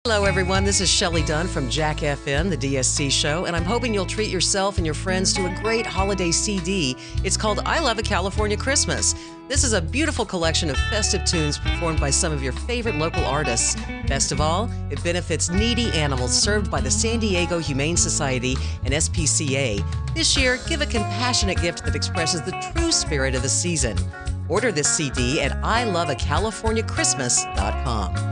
Hello, everyone. This is Shelley Dunn from Jack FM, the DSC show, and I'm hoping you'll treat yourself and your friends to a great holiday CD. It's called I Love a California Christmas. This is a beautiful collection of festive tunes performed by some of your favorite local artists. Best of all, it benefits needy animals served by the San Diego Humane Society and SPCA. This year, give a compassionate gift that expresses the true spirit of the season. Order this CD at iloveacaliforniachristmas.com.